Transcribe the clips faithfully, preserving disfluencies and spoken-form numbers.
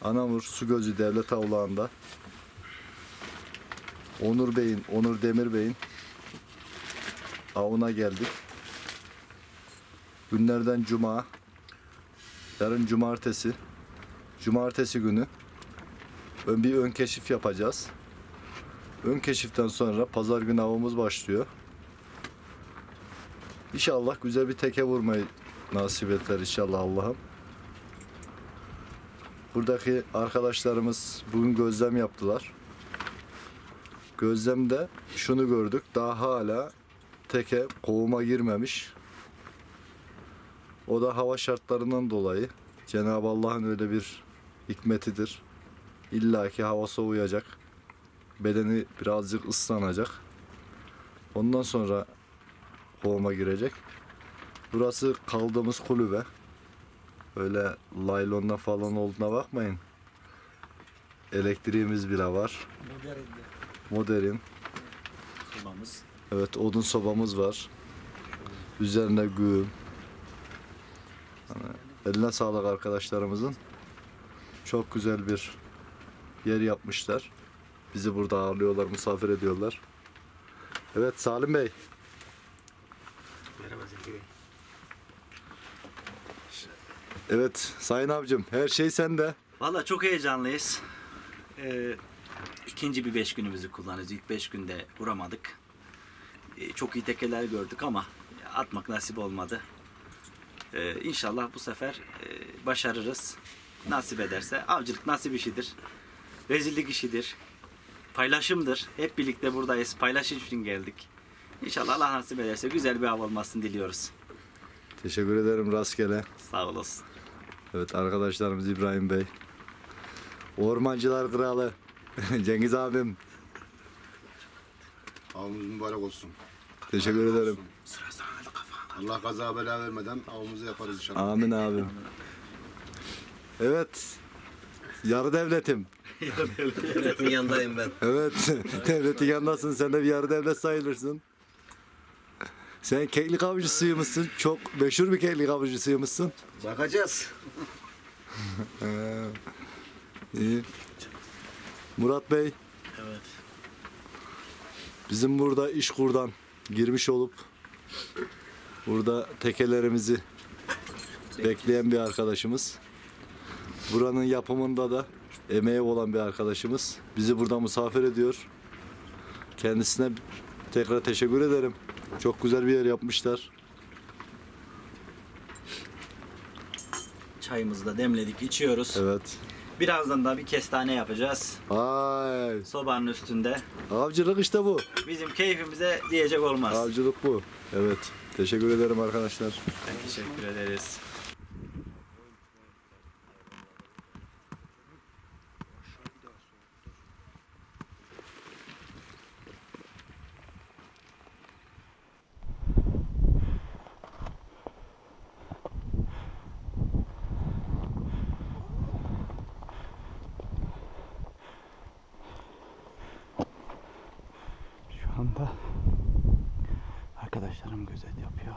Anamur Sugözü Devlet Avlağı'nda Onur Bey'in, Onur Demir Bey'in avına geldik. Günlerden cuma, yarın cumartesi, cumartesi günü bir ön keşif yapacağız. Ön keşiften sonra pazar günü avımız başlıyor. İnşallah güzel bir teke vurmayı nasip eder inşallah Allah'ım. Buradaki arkadaşlarımız bugün gözlem yaptılar. Gözlemde şunu gördük. Daha hala teke kovuma girmemiş. O da hava şartlarından dolayı. Cenab-ı Allah'ın öyle bir hikmetidir. İlla ki hava soğuyacak. Bedeni birazcık ıslanacak. Ondan sonra kovuma girecek. Burası kaldığımız kulübe. Öyle laylonla falan olduğuna bakmayın. Elektriğimiz bile var. Modern. Sobamız. Evet, odun sobamız var. Üzerine güğüm. Yani eline sağlık arkadaşlarımızın. Çok güzel bir yer yapmışlar. Bizi burada ağırlıyorlar, misafir ediyorlar. Evet Salim Bey. Merhaba Zeki Bey. Evet Sayın abicim, her şey sende. Valla çok heyecanlıyız. Ee, ikinci bir beş günümüzü kullanıyoruz. İlk beş günde vuramadık. Ee, çok iyi tekeler gördük ama atmak nasip olmadı. Ee, İnşallah bu sefer e, başarırız. Nasip ederse. Avcılık nasip işidir. Rezillik işidir. Paylaşımdır. Hep birlikte buradayız. Paylaşım için geldik. İnşallah Allah nasip ederse güzel bir av olmasını diliyoruz. Teşekkür ederim, rastgele. Sağ olasın. Evet arkadaşlarımız İbrahim Bey. Ormancılar Kralı Cengiz abim. Avımız mübarek olsun. Teşekkür Hayırlı ederim. olsun. Allah kaza bela vermeden avımızı yaparız inşallah. Amin abim. Evet. Yarı devletim. Devletin yanındayım ben. Evet. Devletin yanındasın. Sen de bir yarı devlet sayılırsın. Sen keklik avcısıymışsın. Çok meşhur bir keklik avcısıymışsın. Bakacağız. Ee, iyi. Murat Bey. Evet. Bizim burada İşkur'dan girmiş olup burada tekelerimizi bekleyen bir arkadaşımız. Buranın yapımında da emeği olan bir arkadaşımız. Bizi burada misafir ediyor. Kendisine tekrar teşekkür ederim. Çok güzel bir yer yapmışlar. Çayımızı da demledik, içiyoruz. Evet. Birazdan da bir kestane yapacağız. Ay, Sobanın üstünde. avcılık işte bu. Bizim keyfimize diyecek olmaz. Avcılık bu. Evet. Teşekkür ederim arkadaşlar. Teşekkür ederiz. Şu anda arkadaşlarım gözet yapıyor.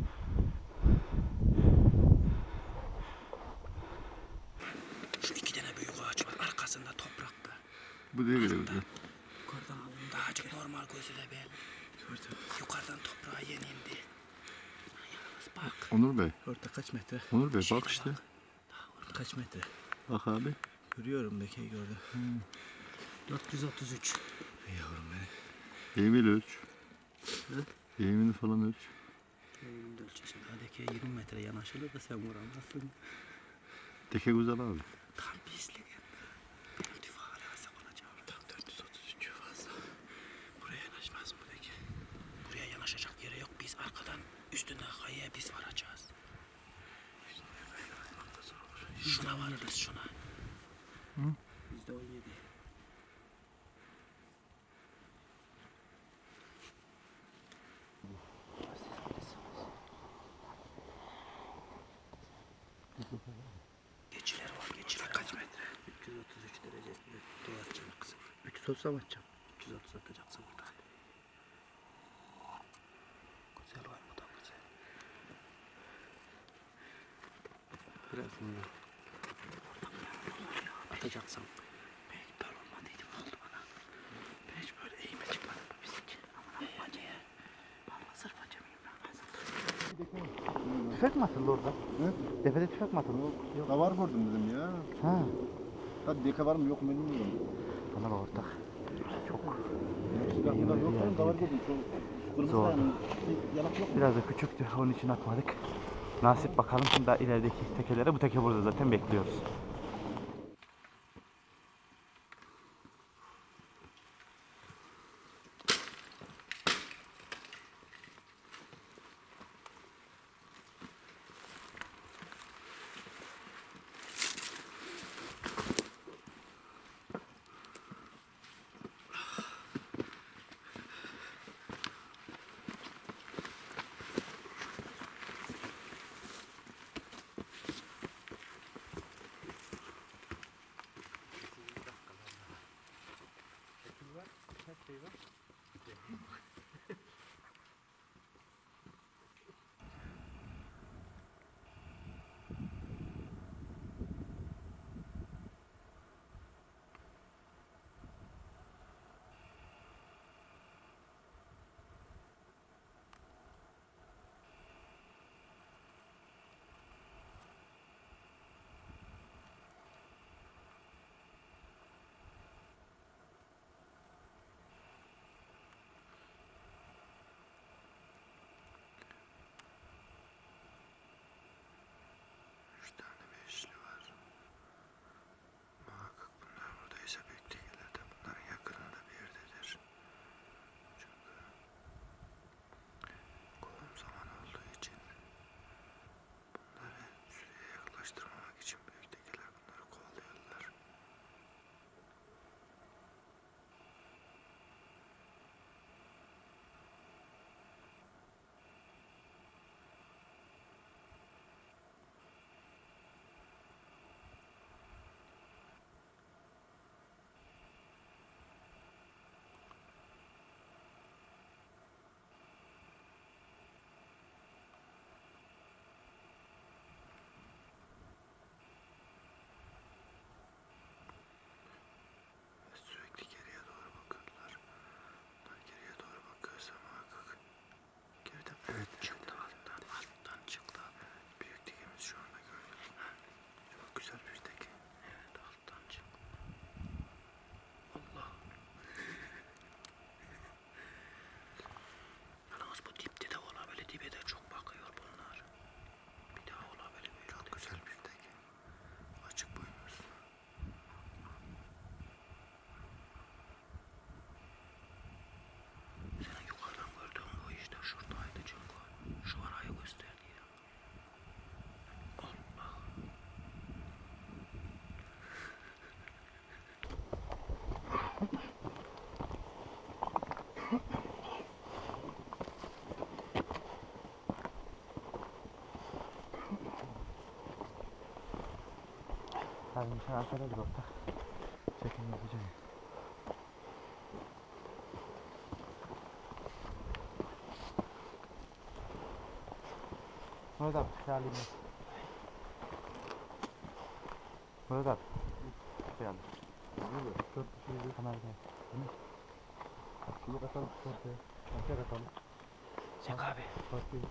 Şu iki tane büyük ağaç var arkasında toprakta. Bu değil mi? Yukarıdan alın da ağacı normal gözüyle belli. Yukarıdan toprağa yeni indi. Yalnız bak. Onur Bey. Orada kaç metre? Onur Bey bak işte. Kaç metre? Bak abi. Görüyorum Beke'yi gördüm. dört yüz otuz üç. Yavrum beni. Eğimini ölç. Hı? Eğimini falan ölç. Elimde ölçeceğim. Hadi yirmi metre yanaşılır da sen vuramazsın. Teke güzel abi. Tam pislik. Benim tüfeği hala alacağım. Tam dört yüz otuz üç fazla. Buraya yanaşmaz mı Beke? Buraya yanaşacak yere yok. Biz arkadan üstüne kayaya biz varacağız. Şuna varırız şuna. Yüzde on yedi. Geçiler var, geçiler. Kaç metre? üç yüz otuz üç derece. Dolaşacağım kızım. üç yüz otuz'a mı atacağım? üç yüz otuz atacaksın burada. Güzel var mı da güzel. Biraz bunu. atacaksın. Belki böyle olmadıydı mı oldu bana? Ben hiç böyle eğime çıkmadım mı bizimki? Aman Allah'a ya. Valla sırf acemiyim ben. Tüfek mi atıldı orada? He? Tepede tüfek mi atıldı? Yok. Da var gördüm dedim ya. Ha. Tabii deke var mı yok mu bilmiyorum. Bana bak ortak. Çok Silah milah yok dedim da var gördüm. Şu kırmızı Zor. dayanın bir yanak yok mu? biraz da küçüktü. Onun için atmadık. Nasip bakalım şimdi daha ilerideki tekelere. Bu teke burada zaten bekliyoruz. Üç tane beşli var. Muhakkak bunlar buradaysa büyük tekeler de bunların yakınında bir yerdedir. Çünkü kovum zaman olduğu için bunları sürüye yaklaştırmamak için büyük tekeler bunları kovalıyorlar. Ve sürekli geriye doğru bakıyorlar. Bunlar geriye doğru bakıyorsa muhakkak geriden evet çıktı alttan alttan çıktı. Büyük tekemiz şu anda gördüm. Çok güzel bir teke. Evet alttan çıktı. Allah. Yalnız bu dipte de olabilir. Dibe de çok bakıyor bunlar. Bir daha olabilir. Çok güzel bir teke. Açık boynuz. Senin yukarıdan gördüğün bu işte şuradaydı çünkü. Şu arayı gösterdi ya. Allah. Abi sen aşağıda dur ortak. Çekim yapacağım. Murat abi şey alayım ben. Murat abi. Şey alayım. Dört kişiyi kamera gel. Şunu katalım ortaya. Ortaya katalım. Çek abi. Ortaya.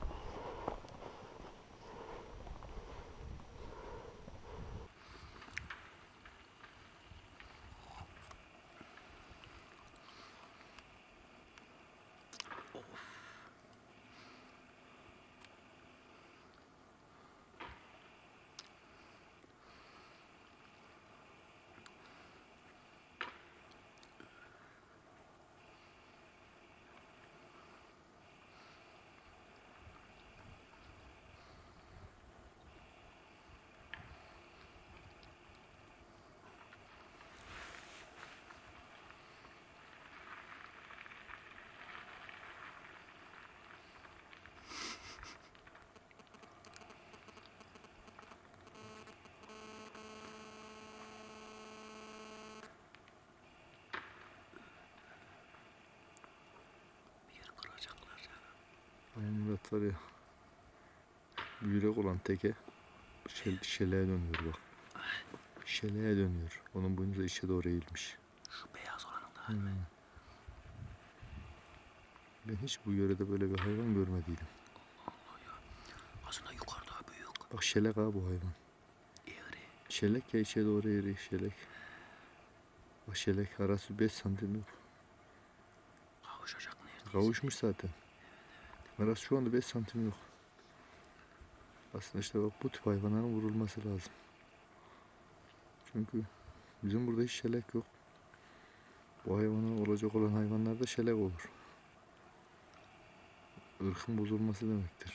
Aynen Murat var ya. Yürek olan teke şel, şeleğe dönüyor bak. şeleğe dönüyor. Onun boynuzu içe doğru eğilmiş. Şu beyaz olanın da. Hmm. Ben hiç bu yörede böyle bir hayvan görmediydim. Aslında yukarıda büyük. Bak şelek ha bu hayvan. Eğri. Şelek ya içe doğru eğri şelek. Bak şelek arası beş santim yok. Kavuşacak neredeyse. Kavuşmuş zaten. Arası şu anda beş santim yok. Aslında işte bak bu tip hayvanların vurulması lazım. Çünkü bizim burada hiç şelek yok. Bu hayvana olacak olan hayvanlarda şelek olur. Irkın bozulması demektir.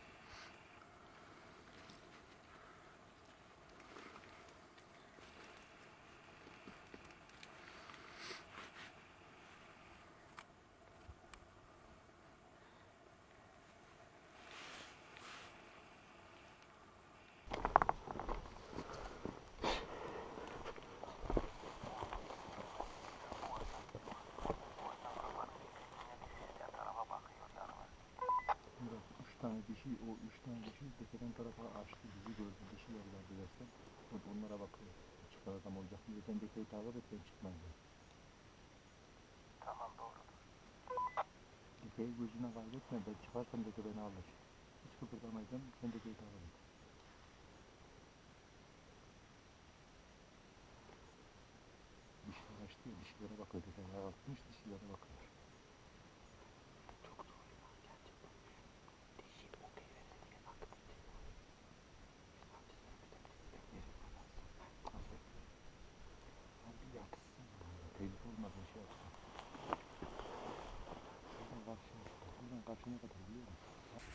Üç tane dişi, o üç tane dişi tepeden tarafa açtı, bizi gördü, dişi yerler dilersen. Onlara bakıyor. Çıkar adam olacak mı? Ben de köy takip et, ben çıkmayayım. Tamam doğrudur. Köy gözüne kaybetme, ben çıkarsam dedi beni alır. Hiç kıpırdamayacağım, sen de köy takip et. Dişler açtı ya, dişilere bakıyor, tepeden atmış, dişilere bakıyor. Çok doğru ya gerçekten. Dişi okey verdi diye aklı değil. Sadece beklerim falan. Nasıl? Hadi yatsın. Tehlike olmadan şey yapsın. Buradan karşıya, buradan karşıya kadar biliyor musun?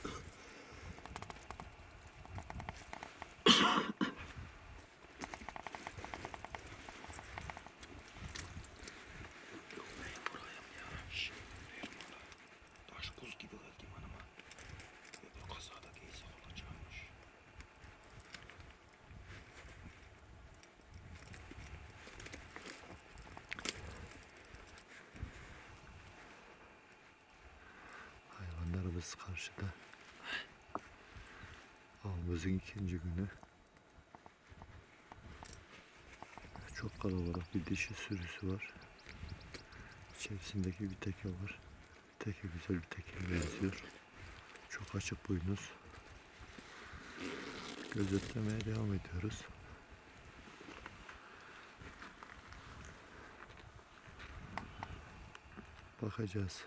Benim buraya ya. Şş, verim ona. Taş buz gibi geldi yanıma. Öbür kazada giysek olacakmış. Hayvanlarımız karşıda. Avımızın ikinci günü. Çok kalabalık bir dişi sürüsü var. İçerisindeki bir teke var. Teke güzel bir tekeye benziyor. Çok açık boynuz. Gözetlemeye devam ediyoruz. Bakacağız.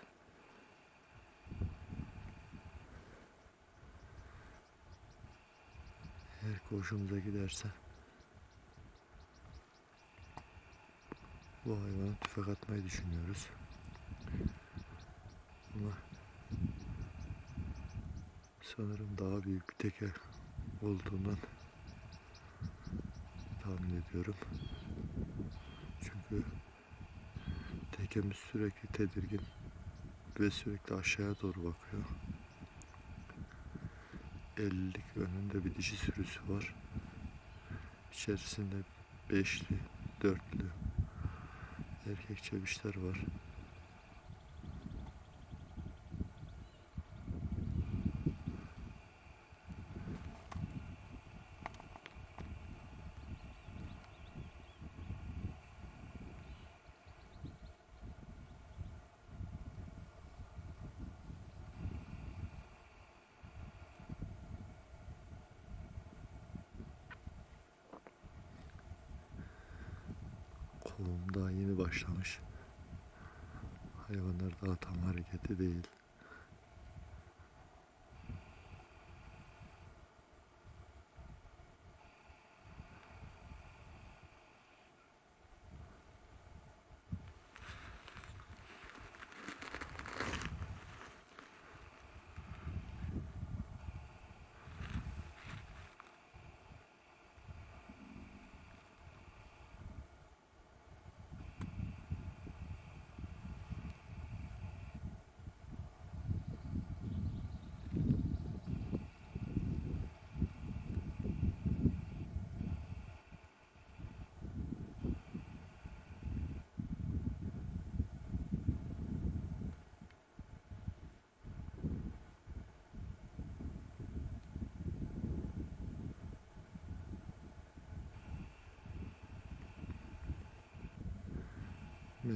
Eğer ki hoşumuza giderse bu hayvana tüfek atmayı düşünüyoruz. Ama sanırım daha büyük bir teke olduğundan tahmin ediyorum. Çünkü tekemiz sürekli tedirgin ve sürekli aşağıya doğru bakıyor. ellilik önünde bir dişi sürüsü var. İçerisinde beşli, dörtlü erkek çebişler var. Kovum daha yeni başlamış. Hayvanlar daha tam hareketi değil.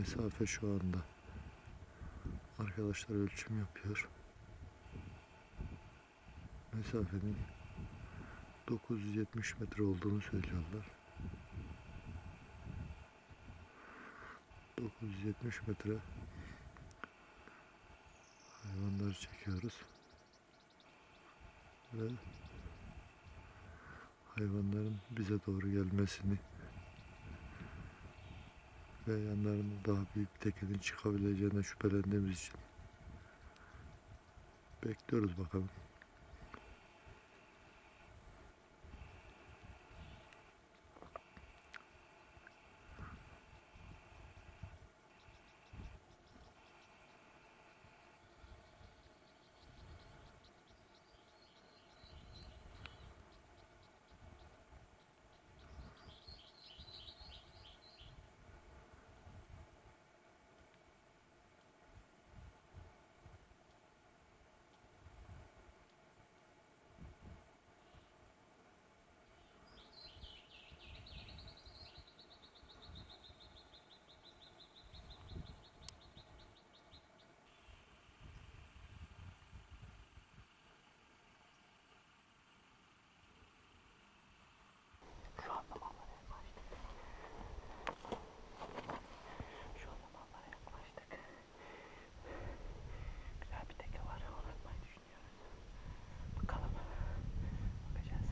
Mesafe şu anda. Arkadaşlar ölçüm yapıyor. Mesafenin dokuz yüz yetmiş metre olduğunu söylüyorlar. dokuz yüz yetmiş metre hayvanları çekiyoruz. Ve hayvanların bize doğru gelmesini ve yanlarında daha büyük bir tekenin çıkabileceğine şüphelendiğimiz için bekliyoruz bakalım. Şu anda mallara yaklaştık. Şu anda mallara yaklaştık. Güzel bir teke var. Onu atmayı düşünüyoruz. Bakalım. Bakacağız.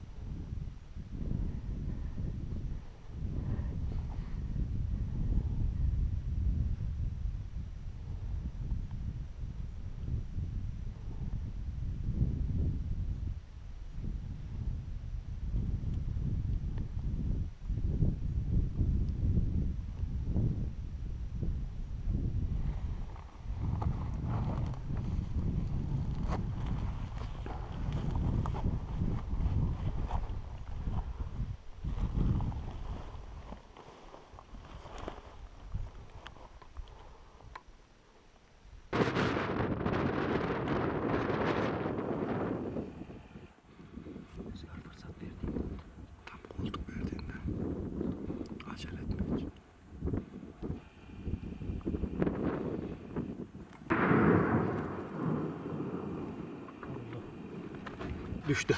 Tam koltuk verdiğinden acele etmeyin. Düştü.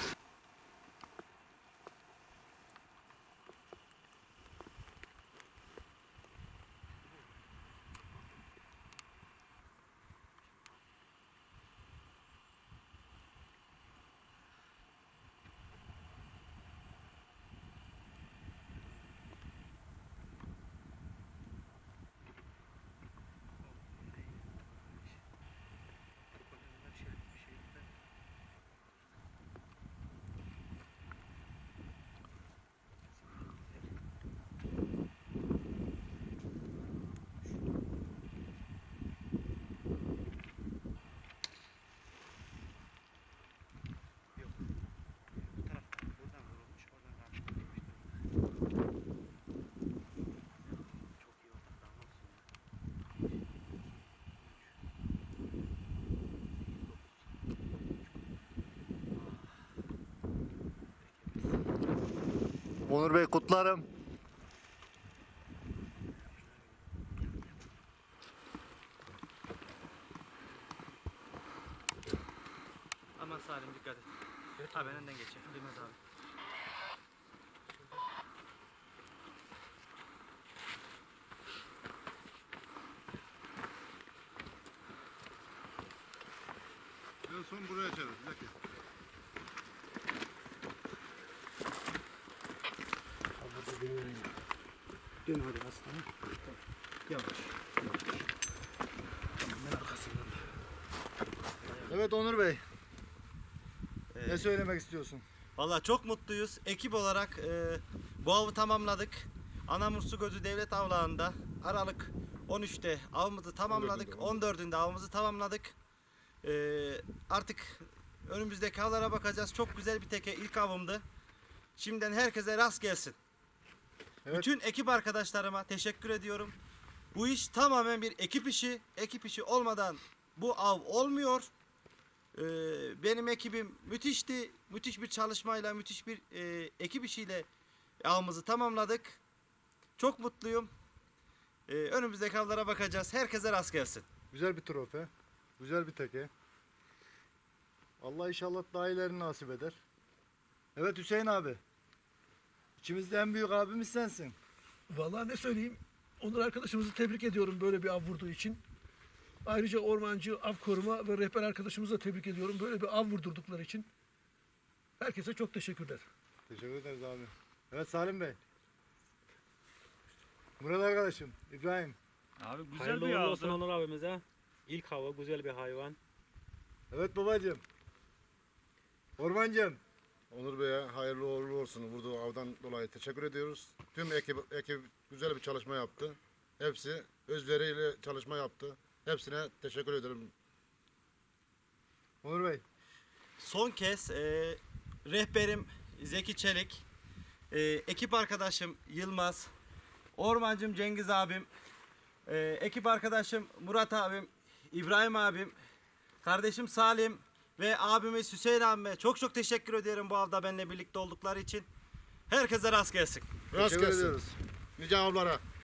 Onur Bey kutlarım. Aman Salim dikkat et. Abi önden geçecek. Duymaz abi. En son buraya açarız. Bir dakika. Dön hadi aslanım. Yavaş. Ben arkasından. Evet Onur Bey. Ne söylemek istiyorsun? Valla çok mutluyuz. Ekip olarak e, bu avı tamamladık. Anamursu Gözü Devlet Avlağı'nda Aralık on üçte avımızı tamamladık. on dördünde avımızı tamamladık. E, artık önümüzdeki avlara bakacağız. Çok güzel bir teke ilk avımdı. Şimdiden herkese rast gelsin. Evet. Bütün ekip arkadaşlarıma teşekkür ediyorum. Bu iş tamamen bir ekip işi. Ekip işi olmadan bu av olmuyor. Ee, benim ekibim müthişti. Müthiş bir çalışmayla, müthiş bir e, ekip işiyle avımızı tamamladık. Çok mutluyum. Ee, önümüzdeki avlara bakacağız. Herkese rast gelsin. Güzel bir trofe. Güzel bir teke. Allah inşallah daha iyilerini nasip eder. Evet Hüseyin abi. İçimizde en büyük abimiz sensin. Vallahi ne söyleyeyim? Onur arkadaşımızı tebrik ediyorum böyle bir av vurduğu için. Ayrıca ormancı, av koruma ve rehber arkadaşımızı da tebrik ediyorum. Böyle bir av vurdurdukları için. Herkese çok teşekkürler. Teşekkür ederiz abi. Evet Salim Bey. Murat arkadaşım, İbrahim. Abi güzel Hayırlı bir uğurlu olsun avdı. Onur abimize. İlk hava güzel bir hayvan. Evet babacığım. Ormancım. Onur Bey'e hayırlı uğurlu olsun. Vurduğu avdan dolayı teşekkür ediyoruz. Tüm ekip, ekip güzel bir çalışma yaptı. Hepsi özveriyle çalışma yaptı. Hepsine teşekkür ederim. Onur Bey. Son kez e, rehberim Zeki Çelik, e, ekip arkadaşım Yılmaz, ormancım Cengiz abim, e, ekip arkadaşım Murat abim, İbrahim abim, kardeşim Salim ve abimiz Hüseyin abime çok çok teşekkür ederim bu avda benimle birlikte oldukları için. Herkese rast gelsin. Rast Teşekkür gelsin. ediyoruz. Nice avlara.